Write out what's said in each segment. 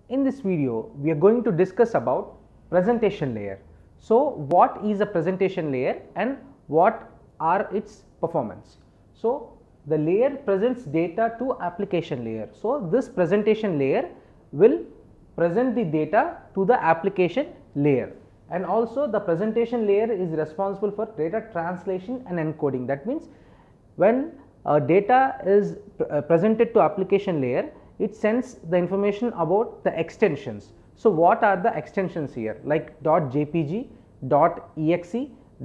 In this video, we are going to discuss about presentation layer. So, what is a presentation layer and what are its performance? So, the layer presents data to application layer. So, this presentation layer will present the data to the application layer, and also the presentation layer is responsible for data translation and encoding. That means when data is presented to application layer, it sends the information about the extensions. So, what are the extensions here, like .jpg, .exe,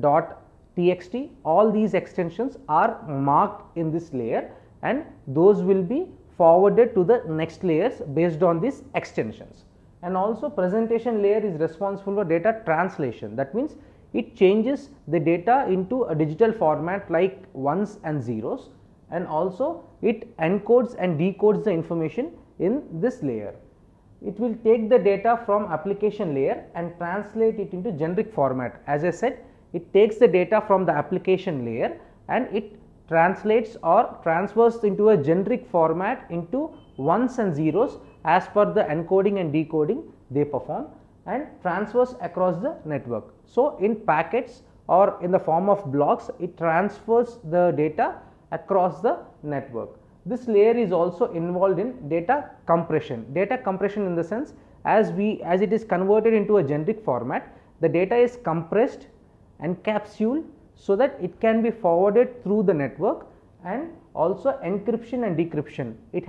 .txt, all these extensions are marked in this layer and those will be forwarded to the next layers based on these extensions. And also presentation layer is responsible for data translation. That means it changes the data into a digital format like ones and zeros, and also it encodes and decodes the information in this layer. It will take the data from application layer and translate it into generic format. As I said, it takes the data from the application layer and it translates or transfers into a generic format into ones and zeros as per the encoding and decoding they perform, and transfers across the network. So, in packets or in the form of blocks, it transfers the data across the network. This layer is also involved in data compression. Data compression in the sense, as it is converted into a generic format, the data is compressed and capsuled so that it can be forwarded through the network, and also encryption and decryption.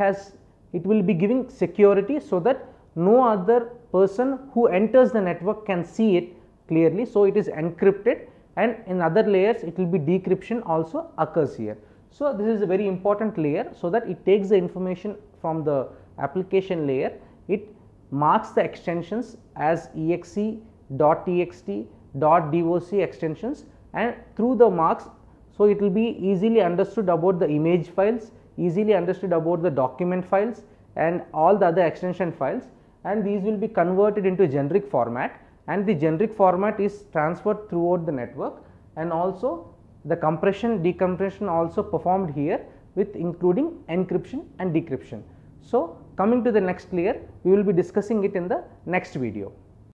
It will be giving security so that no other person who enters the network can see it clearly. So, it is encrypted, and in other layers it will be decryption also occurs here. So, this is a very important layer, so that it takes the information from the application layer, it marks the extensions as exe, .txt, .doc extensions, and through the marks, so it will be easily understood about the image files, easily understood about the document files and all the other extension files, and these will be converted into generic format, and the generic format is transferred throughout the network, and also the compression decompression also performed here with including encryption and decryption. So, coming to the next layer, we will be discussing it in the next video.